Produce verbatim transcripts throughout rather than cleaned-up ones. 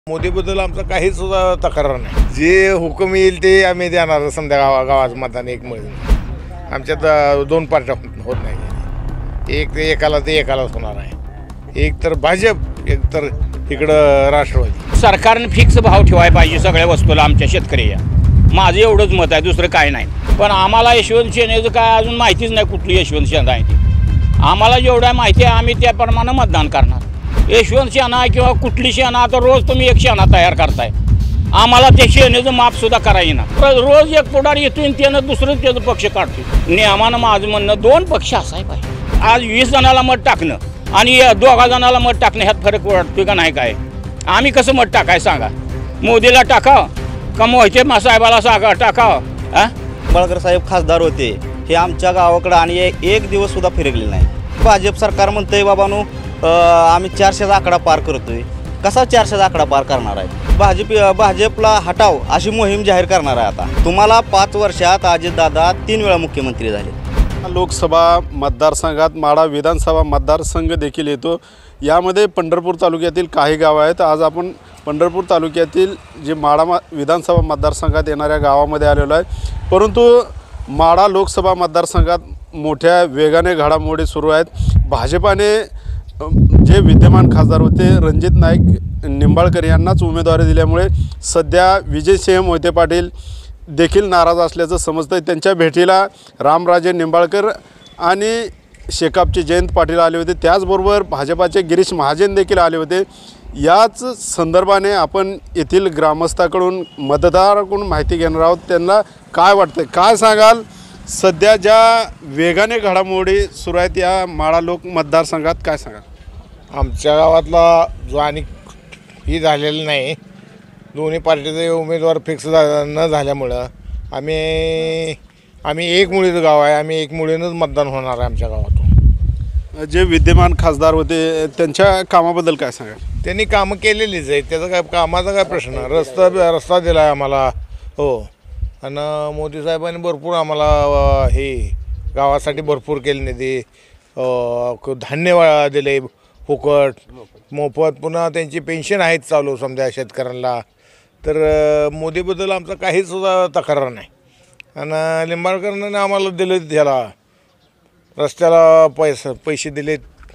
मोदीबद्दल आमचा काहीच सुद्धा तक्रार नाही। जे हुकूम येईल ते आम्ही देणार। समजा गावा गावात मतदान एक मिळून आमच्यात दोन पार्ट्या होत नाही। एक ते एकाला ते एकालाच होणार आहे। एक तर भाजप, एक तर इकडं राष्ट्रवादी। सरकारने फिक्स भाव ठेवायला पाहिजे सगळ्या वस्तूला आमच्या शेतकऱ्याला। माझं एवढंच मत आहे, दुसरं काय नाही। पण आम्हाला यशवंत सेनेचं काय अजून माहितीच नाही, कुठली यशवंत सेना आहे ती। आम्हाला जेवढ्या माहिती आहे आम्ही त्याप्रमाणे मतदान करणार। यशवंत सेना किंवा कुठली सेना, आता रोज तुम्ही एक सेना तयार करताय, आम्हाला त्या सेनेचं माप सुद्धा करायचं ना। रोज एक पुढारी येतो आणि त्यानं दुसरं त्याचं पक्ष काढतो। नियमानं माझं म्हणणं दोन पक्ष असाय पाहिजे। आज वीस जणाला मत टाकणं आणि दोघा जणाला मत टाकणं ह्यात फरक वाटतो का नाही? काय आम्ही कसं मत टाकाय सांगा? मोदीला टाकाव का मोहिते साहेबाला सांगा टाकाव? हा, निंबाळकर साहेब खासदार होते, हे आमच्या गावाकडे आणि एक दिवस सुद्धा फिरकले नाही। भाजप सरकार म्हणतंय बाबांनो आम्ही चारशेचा आकडा पार करतोय। कसा चारशेचा आकडा पार करणार आहे? भाजप भाजपला हटाव अशी मोहीम जाहीर करणार आहे। आता तुम्हाला पाच वर्षात अजितदादा तीन वेळा मुख्यमंत्री झाले। लोकसभा मतदारसंघात माढा विधानसभा मतदारसंघ देखील येतो। यामध्ये पंढरपूर तालुक्यातील काही गावं आहेत। आज आपण पंढरपूर तालुक्यातील जे माढा विधानसभा मतदारसंघात येणाऱ्या गावामध्ये आलेलो आहे। परंतु माढा लोकसभा मतदारसंघात मोठ्या वेगाने घडामोडी सुरू आहेत। भाजपाने जे विद्यमान खासदार होते रणजित नाईक निंबाळकर यांनाच उमेदवारी दिल्यामुळे सध्या विजयसिंह मोहिते पाटील देखील नाराज असल्याचं समजतं। त्यांच्या भेटीला रामराजे निंबाळकर आणि शेकापचे जयंत पाटील आले होते, त्याचबरोबर भाजपाचे गिरीश महाजन देखील आले होते। याच संदर्भाने आपण येथील ग्रामस्थाकडून मतदाराकडून माहिती घेणार आहोत। त्यांना काय वाटतं, काय सांगाल? सध्या ज्या वेगाने घडामोडी सुरू आहेत या माढा लोक मतदारसंघात काय सांगाल? आमच्या गावातला जो आणि ही झालेलं नाही, दोन्ही पार्टीचे उमेदवार फिक्स न झाल्यामुळं आम्ही आम्ही एक मुळीचं गाव आहे, आम्ही एक मुळीनंच मतदान होणार आहे आमच्या गावातून। जे विद्यमान खासदार होते त्यांच्या कामाबद्दल काय सांगाल? त्यांनी कामं केलेलीच आहे, त्याचा काय कामाचा काय प्रश्न? रस्ता रस्ता दिला आहे आम्हाला, हो। आणि मोदी साहेबांनी भरपूर आम्हाला हे गावासाठी भरपूर केले निधी, धान्य दिले फुकट मोफत, पुन्हा त्यांची पेन्शन आहेत चालू समजा शेतकऱ्यांना। तर मोदीबद्दल आमचा काहीच सुद्धा तक्रार नाही। आणि लिंबाळकरांनी आम्हाला दिले, त्याला रस्त्याला पैसे पैसे दिलेत।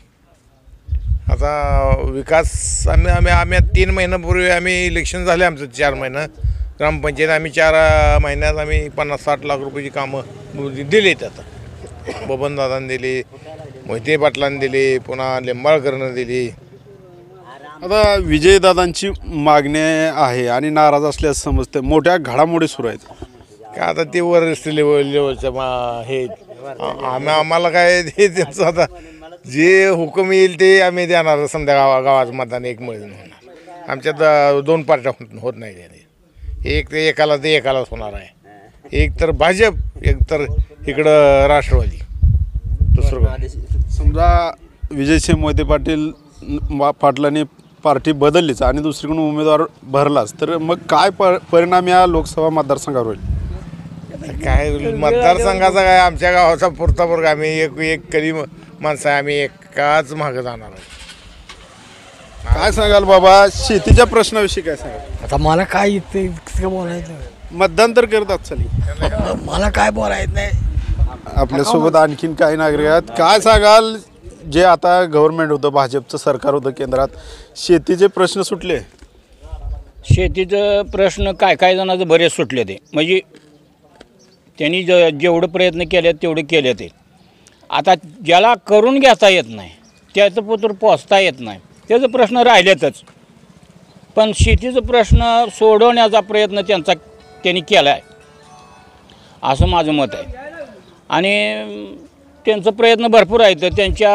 आता विकास आम्ही आम्ही आम्ही तीन महिन्यापूर्वी आम्ही इलेक्शन झाले आमचं, चार महिनं ग्रामपंचायत आम्ही चार महिन्यात आम्ही पन्नास साठ लाख रुपयाची कामं दिलीत। आता बबनदादांनी दिली, मोहिते पाटलांनी दिली, पुन्हा लिंबाळकरनं दिली। आता विजयदादांची मागणी आहे आणि नाराज असल्यास समजते, मोठ्या घडामोडी सुरू आहेत का? आता ते वरिष्ठ लेवल लेवलच्या मा हे आम्ही आम्हाला काय हे त्यांचं आता जे हुकूम येईल ते आम्ही देणार। समजा गावा गावात मतदान एक मिळून होणार। आमच्यात दोन पार्ट्या होत नाही। एक ते एकाला ते एकालाच होणार आहे। एक तर भाजप, एक तर इकडं राष्ट्रवादी। दुसरं समजा विजयसिंह मोहिते पाटील पाटलांनी पार्टी बदललीच आणि दुसरीकडून उमेदवार भरलाच तर मग काय प परिणाम या लोकसभा मतदारसंघावर होईल? काय मतदारसंघाचा काय, आमच्या गावाचा पुरता वर्ग आम्ही एक एक कधी माणसं आहे, आम्ही एकाच मागं जाणार आहे। काय सांगाल बाबा, शेतीच्या प्रश्नाविषयी काय सांगाल? आता मला काय येतं इतकं बोलायचं? मतदान तर करतात चली, मला काय बोलायचं नाही। आपल्यासोबत आणखीन काही नागरिक आहेत, काय सांगाल? जे आता गव्हर्नमेंट होतं, भाजपचं सरकार होतं केंद्रात, शेतीचे प्रश्न सुटले? शेतीचं प्रश्न काय काय जणांचं बरेच सुटले ते, म्हणजे त्यांनी ज जेवढं प्रयत्न केले तेवढे केले ते। आता ज्याला करून घेता येत नाही त्याचं पुत्र पोचता येत नाही, त्याचं प्रश्न राहिलेतच। पण शेतीचा प्रश्न सोडवण्याचा प्रयत्न त्यांचा त्यांनी केला आहे असं माझं मत आहे। आणि त्यांचं प्रयत्न भरपूर आहेत। त्यांच्या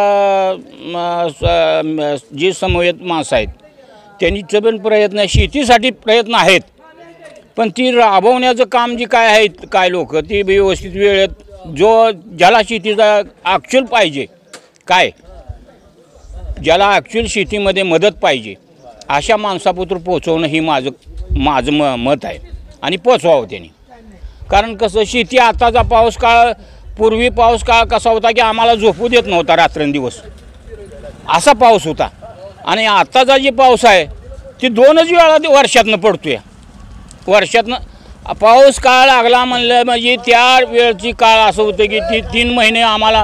जे समवेत माणसं आहेत त्यांचं पण प्रयत्न, शेतीसाठी प्रयत्न आहेत, पण ती राबवण्याचं काम जे काय आहे, काय लोक ती व्यवस्थित वेळेत जो ज्याला शेतीचा ॲक्च्युअल पाहिजे, काय ज्याला ॲक्च्युअल शेतीमध्ये मदत पाहिजे अशा माणसापुत्र पोचवणं ही माझं माझं म मत आहे। आणि पोचवावं त्यांनी, कारण कसं शेती आताचा पाऊस काळ, पूर्वी पाऊस काळ कसा होता की आम्हाला झोपू देत नव्हता रात्रंदिवस, असा पाऊस होता। आणि आताचा जे पाऊस आहे ती दोनच वेळा ते वर्षातनं पडतोय. वर्षातनं पाऊस काळ लागला म्हणलं म्हणजे त्या वेळची काळ असं होतं की ती तीन महिने आम्हाला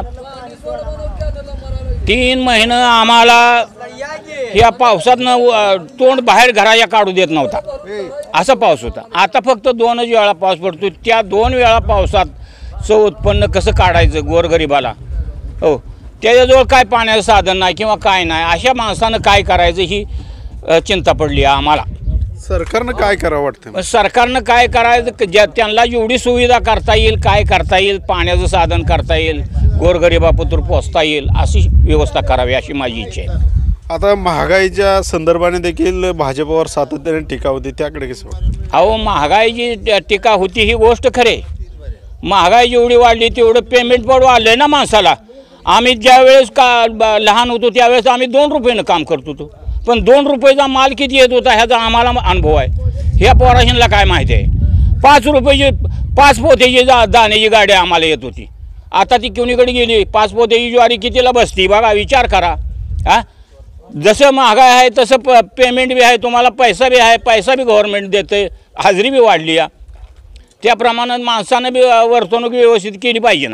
तीन महिने आम्हाला ह्या पावसातनं तोंड बाहेर घराच्या काढू देत नव्हता, असा पाऊस होता. आता फक्त दोनच वेळा पाऊस पडतो. त्या दोन वेळा पावसात उत्पन्न कसं काढायचं गोरगरिबाला, हो त्याच्याजवळ काय पाण्याचं साधन नाही किंवा काय नाही, अशा माणसानं काय करायचं ही चिंता पडली आहे आम्हाला. सरकारनं काय करावं वाटतं? सरकारनं काय करायचं, ज्या त्यांना जेवढी सुविधा करता येईल, काय करता येईल, पाण्याचं साधन करता येईल, गोरगरिबापत्र पोचता येईल अशी व्यवस्था करावी अशी माझी इच्छा आहे. आता महागाईच्या संदर्भाने देखील भाजपवर सातत्याने टीका होती, त्याकडे कसं वाटतं? अहो महागाईची टीका होती ही गोष्ट खरे. महागाई जेवढी वाढली तेवढं पेमेंट पण वाढलं आहे ना माणसाला. आम्ही ज्यावेळेस का लहान होतो त्यावेळेस आम्ही दोन रुपयानं काम करत होतो, पण दोन रुपयाचा माल किती येत होता ह्याचा आम्हाला अनुभव आहे. ह्या पोराशनला काय माहिती आहे, पाच रुपयाची पाच पोत्याची जा दाण्याची गाडी आम्हाला येत होती. आता ती कोणीकडे गेली? पाच पोत्याची ज्वारी कितीला बसती बघा, विचार करा. हां जसं महागाई आहे तसं प पेमेंट बी आहे, तुम्हाला पैसा बी आहे, पैसा बी गव्हर्नमेंट देते, हाजरी बी वाढली या. त्याप्रमाणे माणसानं बी वर्तणूक व्यवस्थित केली पाहिजे ना.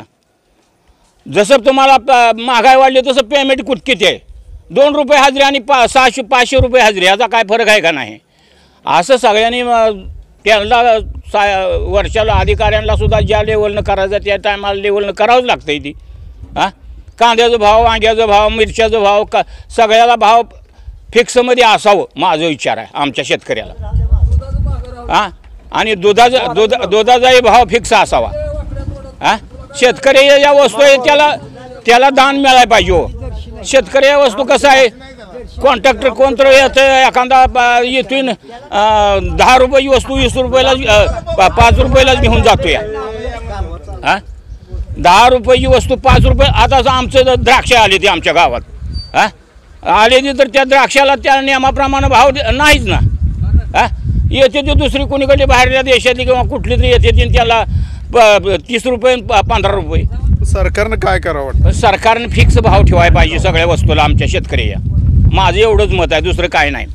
जसं तुम्हाला महागाई वाढली तसं पेमेंट कुठ किती आहे? दोन रुपये हजरी आणि पा सहाशे पाचशे रुपये हजरी, याचा काय फरक आहे का नाही? असं सगळ्यांनी त्यांना सा वर्षाला अधिकाऱ्यांना सुद्धा ज्या लेवलनं करायचं त्या टायमाला लेवलनं करावंच लागतं ती. हां कांद्याचा भाव, वांग्याचा भाव, मिरच्याचा भाव, का सगळ्याला भाव फिक्समध्ये असावं माझा विचार आहे आमच्या शेतकऱ्याला. हां आणि दुधाचा दुध दुधाचाही भाव फिक्स असावा. हां शेतकरी ज्या वस्तू आहे त्याला त्याला दान मिळायला पाहिजे. हो शेतकरी या वस्तू कसं आहे, कॉन्ट्रॅक्टर कोणतं येतं एखादा येथून दहा रुपयाची वस्तू वीस रुपयाला पाच रुपयालाच घेऊन जातो या. हां दहा रुपयाची वस्तू पाच रुपये. आता आमचं द्राक्ष आले ते आमच्या गावात हां आले ते तर त्या द्राक्षाला त्या नियमाप्रमाणे भाव नाहीच ना. हां येते ते दुसरी कोणीकडे बाहेरच्या देशातली किंवा कुठली तरी येते ती त्याला तीस रुपये पंधरा रुपये. सरकारनं काय करावं वाटतं? सरकारनं फिक्स भाव ठेवायला पाहिजे सगळ्या वस्तूला आमच्या शेतकऱ्या. माझं एवढंच मत आहे, दुसरं काय नाही.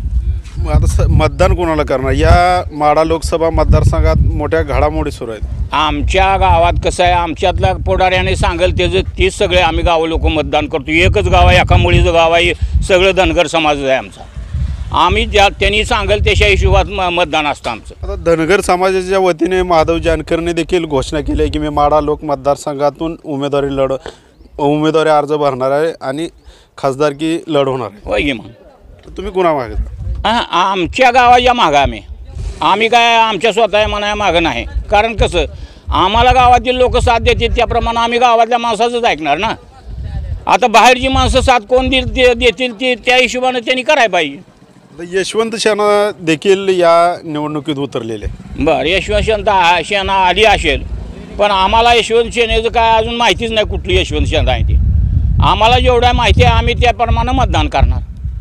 मग आता स मतदान कोणाला करणार? या माढा लोकसभा मतदारसंघात मोठ्या घडामोडी सुरू आहेत. आमच्या गावात कसं आहे, आमच्यातल्या पुढाऱ्याने सांगेल त्याचं तीच सगळे आम्ही गाव लोक मतदान करतो. एकच गाव आहे, एका मुळीचं गाव आहे, सगळं धनगर समाजच आहे आमचा. आम्ही ज्या त्यांनी सांगेल त्याच्या हिशोबात म मतदान असतं आमचं. आता धनगर समाजाच्या वतीने माधव जानकरने देखील घोषणा केली आहे की मी माढा लोक मतदारसंघातून उमेदवारी लढ उमेदवारी अर्ज भरणार आहे आणि खासदारकी लढवणार आहे. होय की मग तुम्ही कुणा मागितलं? हां आमच्या गावाच्या मागं आम्ही आम्ही काय आमच्या स्वतः म्हणा मागं नाही. कारण कसं आम्हाला गावातील लोक साथ देतील त्याप्रमाणे आम्ही गावातल्या माणसाचंच ऐकणार ना. आता बाहेरची माणसं साथ कोण देतील देतील ती त्या हिशोबाने त्यांनी करायला पाहिजे. यशवंत शेना देखील या निवडणुकीत उतरलेले. बरं यशवंत शेना शेना आली असेल, पण आम्हाला यशवंत सेनेचं काय अजून माहितीच नाही कुठली यशवंत सेना आहे ती. आम्हाला जेवढ्या माहिती आहे आम्ही त्याप्रमाणे मतदान करणार.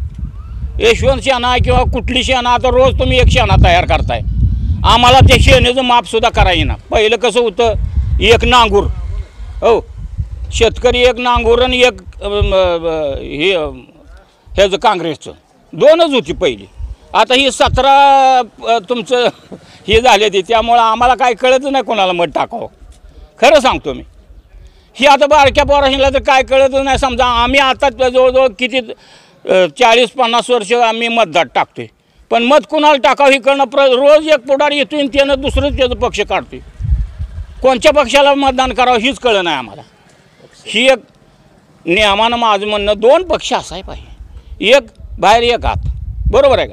यशवंत सेना किंवा कुठली सेना आता रोज तुम्ही एक सेना तयार करताय, आम्हाला त्या सेनेचं मापसुद्धा करायचं ना. पहिलं कसं होतं, एक नांगूर, हो शेतकरी एक नांगूर आणि एक हे ह्याचं काँग्रेसचं दोनच होती पहिली. आता ही सतरा तुमचं हे झाले ते, त्यामुळं आम्हाला काय कळत नाही कोणाला मत टाकावं. खरं सांगतो मी, ही आता बारक्या पोराशीला तर काय कळत नाही. समजा आम्ही आता जवळजवळ किती चाळीस पन्नास वर्ष आम्ही मतदार टाकतोय, पण मत कुणाला टाकावं ही कळणं प्र रोज एक पुढारी येतो आणि त्यानं दुसरंच त्याचं पक्ष काढतोय. कोणत्या पक्षाला मतदान करावं हीच कळलं नाही आम्हाला. ही एक नियमानं माझं म्हणणं दोन पक्ष असाय पाहिजे, एक बाहेर एक आत, बरोबर आहे का?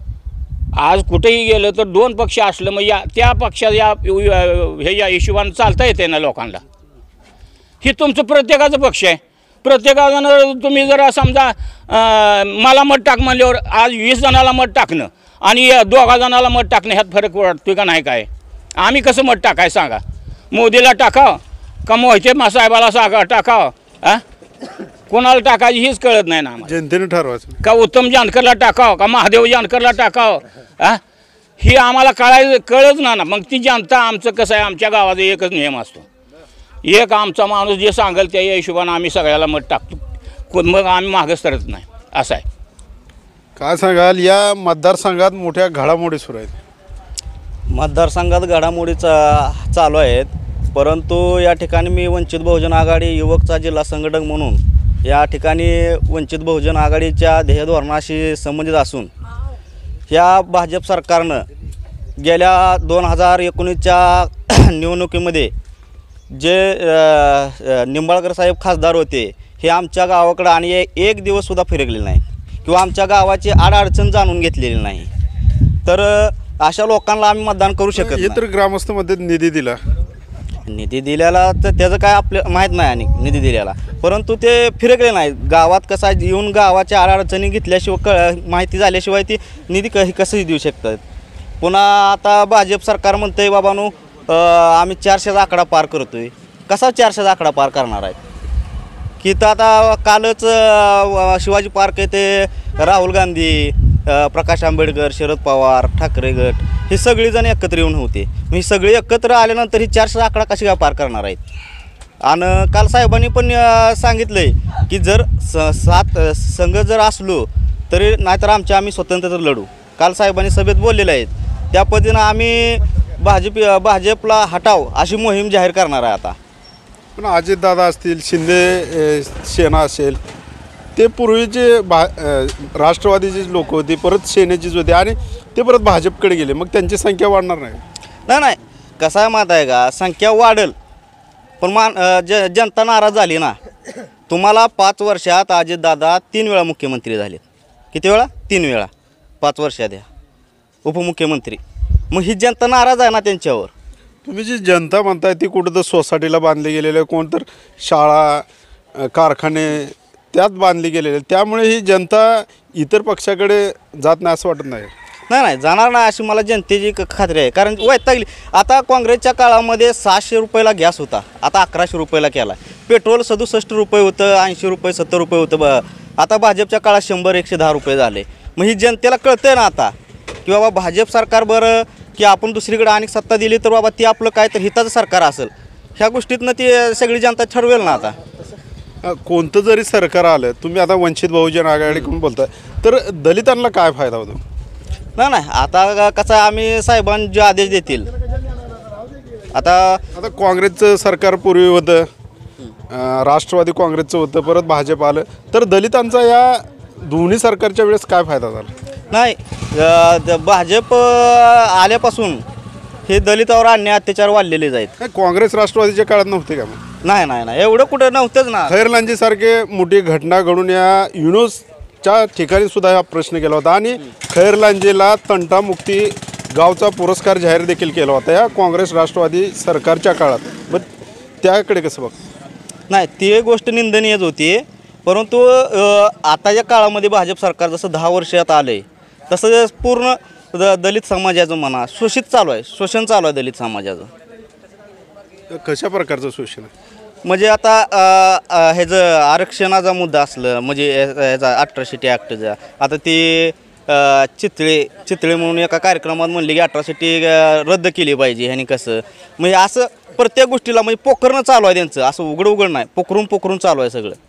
आज कुठेही गेलं तर दोन पक्ष असलं मग या त्या पक्षात या हे या हिशोबानं चालता येते ना लोकांना. ही तुमचं प्रत्येकाचं पक्ष आहे. प्रत्येकाजणं तुम्ही जरा समजा मला मत टाक म्हणल्यावर आज वीस जणाला मत टाकणं आणि दोघा जणाला मत टाकणं ह्यात फरक वाटतो का नाही? काय आम्ही कसं मत टाकाय सांगा? मोदीला टाकावं का मोहिते साहेबाला सांगा टाकावं? हां कोणाला टाकायची हीच कळत नाही ना आम्हाला. जनतेने ठरवायचं का उत्तम जानकरला टाकावं का महादेव जानकरला टाकावं? हां ही आम्हाला कळायचं कळत ना ना. मग ती जनता आमचं कसं आहे, आमच्या गावाचा एकच नियम असतो, एक आमचा माणूस जे सांगेल त्या हिशोबानं आम्ही सगळ्याला मत टाकतो. मग आम्ही मागच तरत नाही असं आहे. काय सांगाल या मतदारसंघात मोठ्या घडामोडी सुरू आहेत? मतदारसंघात घडामोडी चा चालू आहेत, परंतु या ठिकाणी मी वंचित बहुजन आघाडी युवकचा जिल्हा संघटक म्हणून या ठिकाणी वंचित बहुजन आघाडीच्या ध्येय धोरणाशी संबंधित असून ह्या भाजप सरकारनं गेल्या दोन हजार एकोणीसच्या निवडणुकीमध्ये जे अ, निंबाळकर साहेब खासदार होते हे आमच्या गावाकडं आणि एक दिवससुद्धा फिरकलेले नाही किंवा आमच्या गावाची आडअडचण जाणून घेतलेली नाही. तर अशा लोकांना आम्ही मतदान करू शकत हे नाही. तर ग्रामस्थमध्ये निधी दिला. निधी दिल्याला तर त्याचं काय आपलं माहीत नाही आणि निधी दिल्याला, परंतु ते फिरकले नाही. गावात कसं आहे, येऊन गावाच्या अडचणी घेतल्याशिवाय क माहिती झाल्याशिवाय ती निधी क कसंही देऊ शकतात. पुन्हा आता भाजप सरकार म्हणतं आहे बाबांनो आम्ही चारशेचा आकडा पार करतो आहे. कसा चारशेचा आकडा पार करणार आहे की तर आता कालच अ, शिवाजी पार्क येथे राहुल गांधी, अ, प्रकाश आंबेडकर, शरद पवार, ठाकरे गट हे सगळेजण एकत्र येऊन होते. मग ही सगळी एकत्र आल्यानंतर ही चारशे आकडा कशी काय पार करणार आहेत? आणि काल साहेबांनी पण अ, सांगितलं आहे की जर स सात अ, संघ जर असलो तरी नाहीतर आमच्या आम्ही स्वतंत्र लढू. काल साहेबांनी सभेत बोललेले आहेत. त्या पद्धतीनं आम्ही भाजप भाजपला हटाव अशी मोहीम जाहीर करणार आहे आता. पण अजितदादा असतील, शिंदे अ, सेना असेल, ते पूर्वीचे भा अ, राष्ट्रवादीची लोक होती, परत सेनेचीच होती आणि ते परत भाजपकडे गेले. मग त्यांची संख्या वाढणार नाही? नाही नाही कसं आहे माहीत आहे का, संख्या वाढेल पण मान अ, ज जनता नाराज झाली ना. तुम्हाला पाच वर्षात अजितदादा तीन वेळा मुख्यमंत्री झालेत. किती वेळा? तीन वेळा पाच वर्षात या उपमुख्यमंत्री. मग ही जनता नाराज आहे ना त्यांच्यावर. तुम्ही जी जनता म्हणताय ती कुठं तर सोसायटीला बांधली गेलेले, कोण तर शाळा, अ, कारखाने त्यात बांधली गेलेले, त्यामुळे ही जनता इतर पक्षाकडे जात नाही असं वाटत नाही? नाही नाही जाणार नाही अशी मला जनतेची क- खात्री आहे. कारण वैतागली आता. काँग्रेसच्या काळामध्ये सहाशे रुपयाला गॅस होता, आता अकराशे रुपयाला केला. पेट्रोल सदुसष्ट रुपये होतं, ऐंशी रुपये सत्तर रुपये होतं. ब आता भाजपच्या काळात शंभर एकशे दहा रुपये झाले. मग ही जनतेला कळतंय ना आता की बाबा भाजप सरकार बरं की आपण दुसरीकडे आणि सत्ता दिली तर बाबा ती आपलं काय तर हिताचं सरकार असेल. ह्या गोष्टीतनं ती सगळी जनता ठरवेल ना आता. अ, कोणतं जरी सरकार आलं, तुम्ही आता वंचित बहुजन आघाडीकडून बोलताय, तर दलितांना काय फायदा होतो? नाही नाही आता कसं आहे, आम्ही साहेबांनी जे आदेश देतील आता. आता काँग्रेसचं सरकार पूर्वी होतं, अ, राष्ट्रवादी काँग्रेसचं होतं, परत भाजप आलं, तर दलितांचा या दोन्ही सरकारच्या वेळेस काय फायदा झाला? नाही अ, द- भाजप अ, आल्यापासून हे दलितावर अन्याय अत्याचार वाढलेले आहेत. नाही, काँग्रेस राष्ट्रवादीच्या काळात नव्हते का? मग नाही नाही नाही एवढं कुठं नव्हतंच ना. खैरलांजीसारखे मोठी घटना घडून या युनुसच्या ठिकाणी सुद्धा हा प्रश्न केला होता आणि खैरलांजीला तंटामुक्ती गावचा पुरस्कार जाहीर देखील केला होता या काँग्रेस राष्ट्रवादी सरकारच्या काळात. मग त्याकडे कसं बघ? नाही ती गोष्ट निंदनीयच होती, परंतु अ, आताच्या काळामध्ये भाजप सरकार जसं दहा वर्षात आलं आहे तसं पूर्ण द दलित समाजाचं म्हणा शोषित चालू आहे, शोषण चालू आहे दलित समाजाचं. कशा प्रकारचं शोषण आहे? म्हणजे आता अ, अ, ह्याचं आरक्षणाचा मुद्दा असलं म्हणजे ह्या- ह्याचा अठरासिटी ॲक्टचा आता ते अ, चितळे चितळे म्हणून एका कार्यक्रमात म्हणले की अठरासिटी रद्द केली पाहिजे. ह्यानी कसं म्हणजे असं प्रत्येक गोष्टीला म्हणजे पोखरणं चालू आहे त्यांचं, असं उघड उघड नाही, पोखरून पोखरून चालू आहे सगळं.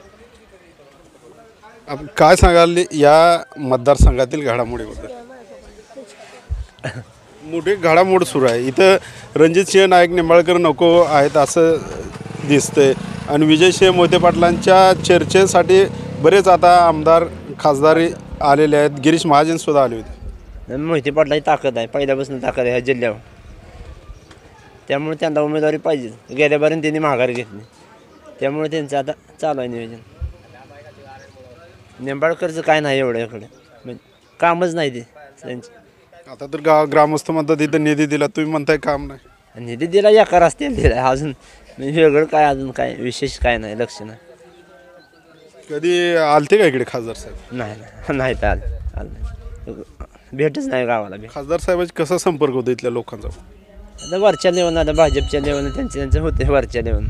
आप- काय सांगाल या मतदारसंघातील घडामोडीबद्दल? मोठी घडामोड सुरू आहे इथं. रणजितसिंह नाईक निंबाळकर नको आहेत असं दिसतंय आणि विजयसिंह मोहिते पाटलांच्या चर्चेसाठी बरेच आता आमदार खासदार आलेले आहेत. गिरीश महाजन सुद्धा आले होते. मोहिते पाटलाची ताकद आहे, पहिल्यापासून ताकद आहे ह्या जिल्ह्यावर, त्यामुळे त्यांना उमेदवारी पाहिजे. गेल्यापर्यंत त्यांनी माघार घेतली, त्यामुळे त्यांचं आता चालू आहे नियोजन. निंबाळकरचं काय नाही एवढं इकडे, म्हणजे कामच नाही ते त्यांचं. आता तर गाव ग्रामस्थ म्हणतात इथं निधी दिला, तुम्ही म्हणताय काम नाही. आणि निधी दिला एका रस्त्याला दिला, अजून म्हणजे वेगळं काय अजून काय विशेष काय नाही, लक्ष नाही. कधी आलते का इकडे खासदार साहेब? नाही नाही नाही तर आलं आलं नाही, भेटच नाही गावाला भेट. खासदार साहेबांचा कसा संपर्क होतो इथल्या लोकांचा? आता वरच्या लेवल आता भाजपच्या लेवल त्यांचे त्यांचे होते वरच्या लेवल.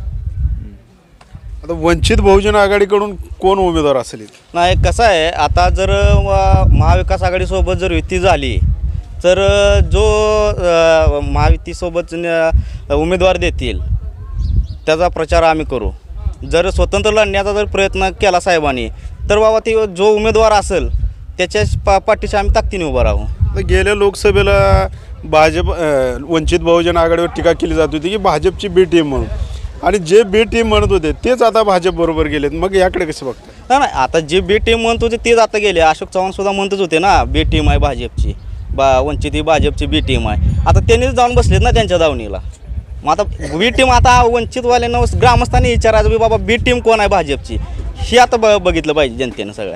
आता वंचित बहुजन आघाडीकडून कोण उमेदवार असेल इथे? नाही कसं आहे आता जर अ, महाविकास आघाडीसोबत जर युती झाली तर अ, जो अ, महायुतीसोबत न- उमेदवार देतील त्याचा प्रचार आम्ही करू. जर स्वतंत्र लढण्याचा जर प्रयत्न केला साहेबांनी तर बाबा ती जो उमेदवार असेल त्याच्या पा पाठीशी आम्ही ताकदीने उभं राहू. तर गेल्या लोकसभेला भाजप अ, वंचित बहुजन आघाडीवर टीका केली जात होती की भाजपची बी टीम म्हणून, आणि जे बी टीम म्हणत होते तेच आता भाजप बरोबर गेलेत. मग याकडे कसं बघता? नाही नाही, आता जे बी टीम म्हणत होते तेच आता गेले. अशोक चव्हाण सुद्धा म्हणतच होते ना, बी टीम आहे भाजपची, बा वंचित ही भाजपची बी टीम आहे. आता त्यांनीच जाऊन बसलेत ना त्यांच्या दावणीला. मग आता बी टीम, आता वंचितवाल्यांना ग्रामस्थांनी विचारायचं की बाबा बी टीम कोण आहे भाजपची, हे आता ब बघितलं पाहिजे जनतेनं सगळ्या.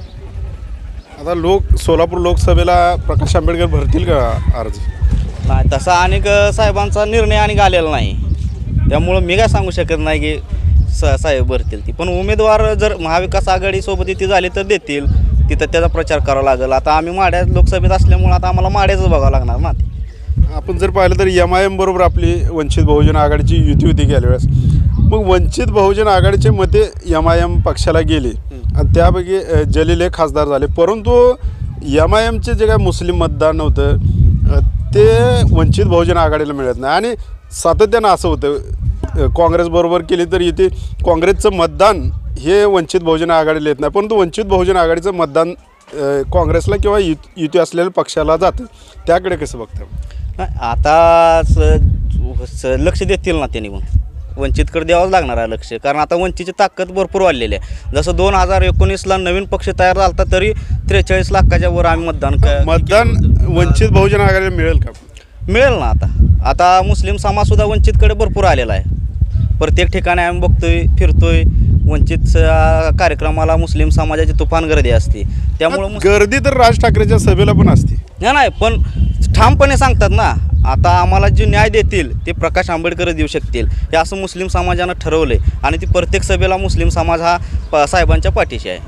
आता लोक सोलापूर लोकसभेला प्रकाश आंबेडकर भरतील का अर्ज? नाही, तसा अनेक साहेबांचा निर्णय आणि आलेला नाही, त्यामुळं मी काय सांगू शकत नाही की स साहेब भरतील ती. पण उमेदवार जर महाविकास आघाडीसोबत ती झाली तर देतील, तिथं त्याचा प्रचार करावा लागेल. आता आम्ही माड्या लोकसभेत असल्यामुळं आता आम्हाला माड्याच बघावं लागणार ना. आपण जर पाहिलं तर एम आय एम बरोबर आपली वंचित बहुजन आघाडीची युती होती गेल्या वेळेस. मग वंचित बहुजन आघाडीचे मते एम आय एम पक्षाला गेली आणि त्यापैकी अ, जलील हे खासदार झाले. परंतु एम आय एमचे जे काय मुस्लिम मतदान होतं अ, ते वंचित बहुजन आघाडीला मिळत नाही. आणि सातत्यानं असं होतं, अ, काँग्रेसबरोबर केली तर इथे काँग्रेसचं मतदान हे वंचित बहुजन आघाडीला येत नाही, परंतु वंचित बहुजन आघाडीचं मतदान अ, काँग्रेसला किंवा युत युती असलेल्या पक्षाला जातं. त्याकडे कसं बघतं? नाही, आता स स लक्ष देतील ना त्यांनी, मग वंचितकडे द्यावंच लागणार आहे लक्ष. कारण आता वंचितची ताकद भरपूर वाढलेली आहे. जसं दोन हजार एकोणीसला नवीन पक्ष तयार झाला होता तरी त्रेचाळीस लाखाच्या वर आम्ही मतदान क मतदान वंचित बहुजन आघाडीला मिळेल का? मिळेल ना. आता आता मुस्लिम समाजसुद्धा वंचितकडे भरपूर आलेला आहे. प्रत्येक ठिकाणी आम्ही बघतोय, फिरतोय, वंचितच्या कार्यक्रमाला मुस्लिम समाजाची तुफान गर्दी असते. त्यामुळं मुस- गर्दी तर राज ठाकरेच्या सभेला पण असते. नाही नाही, पण ठामपणे सांगतात ना, आता आम्हाला जे न्याय देतील ते प्रकाश आंबेडकर देऊ शकतील, हे असं मुस्लिम समाजानं ठरवलं आहे. आणि ती प्रत्येक सभेला मुस्लिम समाज हा प साहेबांच्या पाठीशी आहे.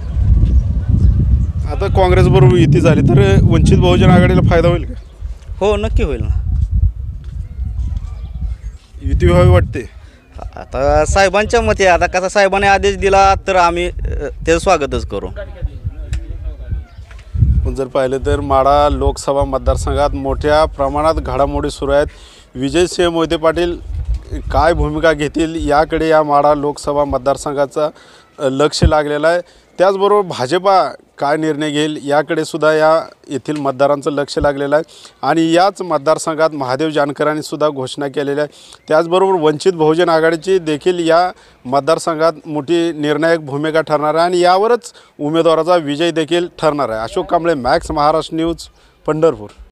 आता काँग्रेसबरोबर युती झाली तर वंचित बहुजन आघाडीला फायदा होईल का? हो, नक्की होईल ना. युती व्हावी वाटते. आता साहेबांच्या मते, आता कसा साहेबांनी आदेश दिला तर आम्ही अ, त्याचं स्वागतच करू. पण जर पाहिलं तर माढा लोकसभा मतदारसंघात मोठ्या प्रमाणात घडामोडी सुरू आहेत. विजयसिंह मोहिते पाटील काय भूमिका घेतील याकडे या माढा लोकसभा मतदारसंघाचा अ, लक्ष लागलेलं आहे. त्याचबरोबर भाजपा काय निर्णय घेईल याकडे सुद्धा या येथील मतदारांचं लक्ष लागलेलं आहे. आणि याच मतदारसंघात महादेव जानकरांनी सुद्धा घोषणा केलेली आहे. त्याचबरोबर वंचित बहुजन आघाडीची देखील या मतदारसंघात मोठी निर्णायक भूमिका ठरणार आहे आणि यावरच उमेदवाराचा विजय देखील ठरणार आहे. Ashok Kamble, Max Maharashtra news, Pandharpur.